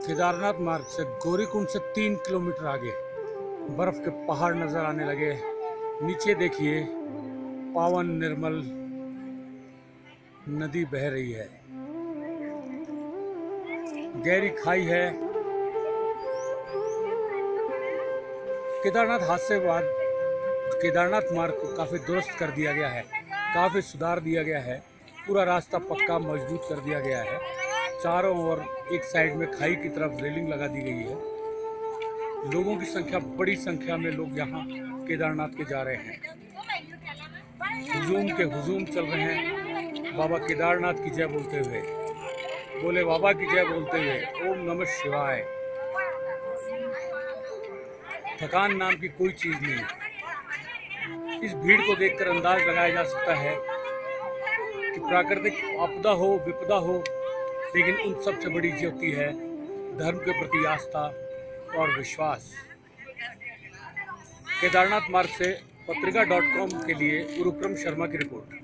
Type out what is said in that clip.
केदारनाथ मार्ग से गौरीकुंड से 3 किलोमीटर आगे बर्फ के पहाड़ नजर आने लगे। नीचे देखिए पावन निर्मल नदी बह रही है, गहरी खाई है। केदारनाथ हादसे के बाद केदारनाथ मार्ग को काफी दुरुस्त कर दिया गया है, काफी सुधार दिया गया है। पूरा रास्ता पक्का मजबूत कर दिया गया है। चारों ओर एक साइड में खाई की तरफ रेलिंग लगा दी गई है। लोगों की संख्या, बड़ी संख्या में लोग यहाँ केदारनाथ के जा रहे हैं। हुजूम के हुजूम चल रहे हैं बाबा केदारनाथ की जय बोलते हुए, बोले बाबा की जय बोलते हुए, ओम नमः शिवाय। थकान नाम की कोई चीज नहीं। इस भीड़ को देखकर अंदाज लगाया जा सकता है कि प्राकृतिक आपदा हो, विपदा हो, लेकिन उन सबसे बड़ी होती है धर्म के प्रति आस्था और विश्वास। केदारनाथ मार्ग से पत्रिका.com के लिए गुरुक्रम शर्मा की रिपोर्ट।